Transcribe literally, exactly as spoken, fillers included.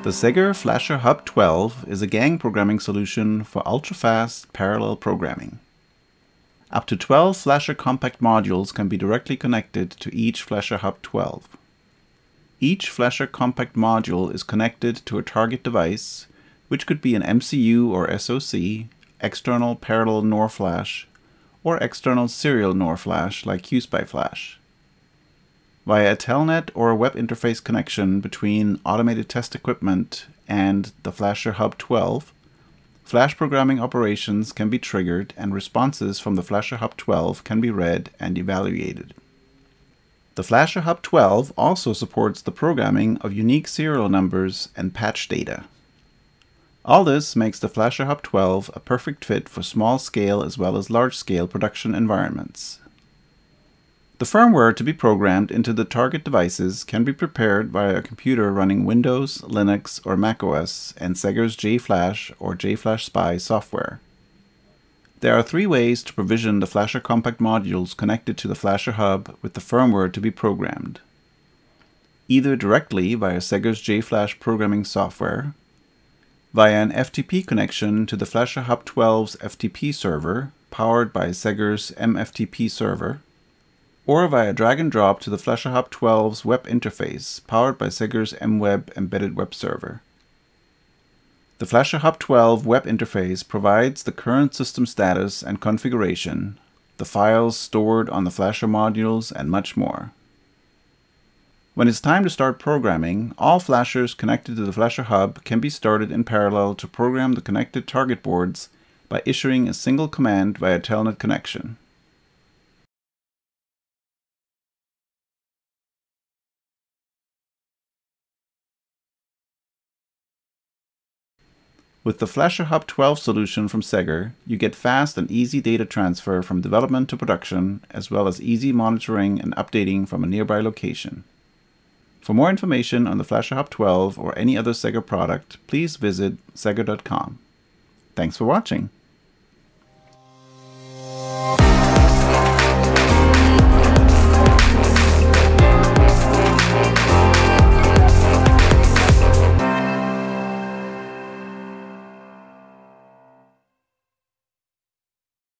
The SEGGER Flasher Hub twelve is a gang programming solution for ultra-fast parallel programming. Up to twelve Flasher compact modules can be directly connected to each Flasher Hub twelve. Each Flasher compact module is connected to a target device, which could be an M C U or S O C, external parallel NOR flash, or external serial NOR flash like QSpy-Flash. Via a telnet or a web interface connection between automated test equipment and the Flasher Hub twelve, flash programming operations can be triggered and responses from the Flasher Hub twelve can be read and evaluated. The Flasher Hub twelve also supports the programming of unique serial numbers and patch data. All this makes the Flasher Hub twelve a perfect fit for small-scale as well as large-scale production environments. The firmware to be programmed into the target devices can be prepared via a computer running Windows, Linux, or macOS and SEGGER's J Flash or J Flash Spy software. There are three ways to provision the Flasher compact modules connected to the Flasher Hub with the firmware to be programmed. Either directly via SEGGER's J Flash programming software, via an F T P connection to the Flasher Hub twelve's F T P server powered by SEGGER's M F T P server, or via drag and drop to the Flasher Hub twelve's web interface powered by SEGGER's M Web embedded web server. The Flasher Hub twelve web interface provides the current system status and configuration, the files stored on the Flasher modules, and much more. When it's time to start programming, all flashers connected to the Flasher Hub can be started in parallel to program the connected target boards by issuing a single command via telnet connection. With the Flasher Hub twelve solution from SEGGER, you get fast and easy data transfer from development to production, as well as easy monitoring and updating from a nearby location. For more information on the Flasher Hub twelve or any other SEGGER product, please visit segger dot com. Thanks for watching.